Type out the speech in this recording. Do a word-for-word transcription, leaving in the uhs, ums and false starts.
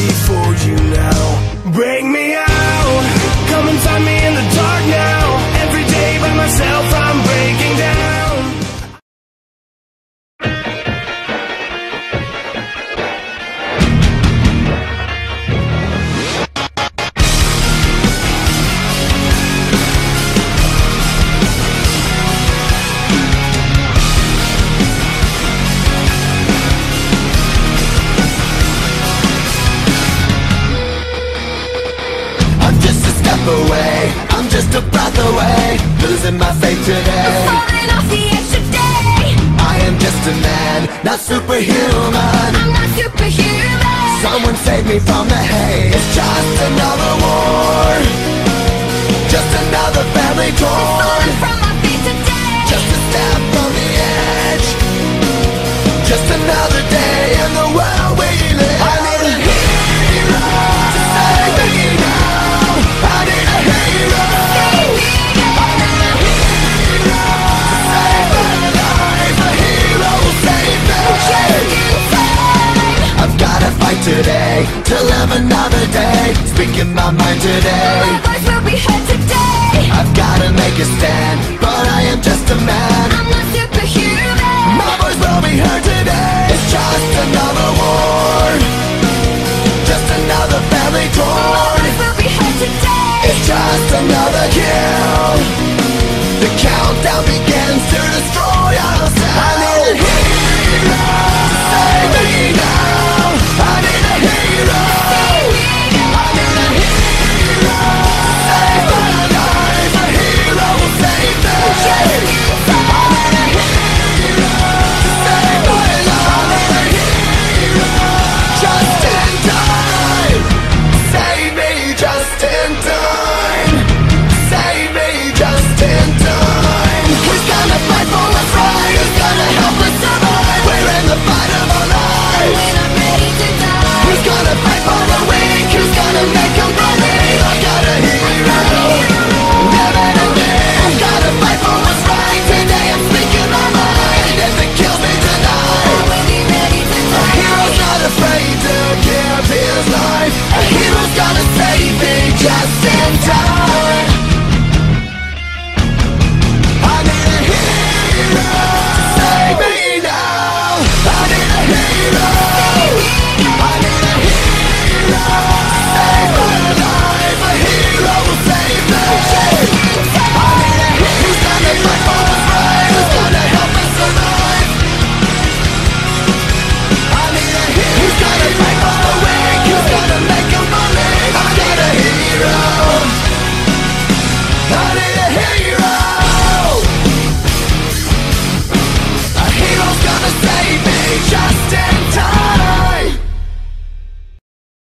ready for you now. Break me out, come and find me in the dark now. Every day by myself I'm breaking down. Away, I'm just a breath away, losing my faith today. I'm falling off the edge today. I am just a man, not superhuman. I'm not superhuman. Someone save me from the hate. It's just another war, just another family torn. I'm falling from my feet today. Just a step from the edge, just another day in the world we live. I need a hero to save me now. I need a hero. Save me now. I need a hero to save my life. A hero will save me. Just in time. I've gotta fight today to live another day. Speaking my mind today. My voice will be heard today. I've gotta make a stand, but I am just a man. I'm not superhuman. My voice will be heard today. It's just another war, just another family My torn. voice will be heard today. It's just another kill. The countdown begins to destroy ourselves. I need a hero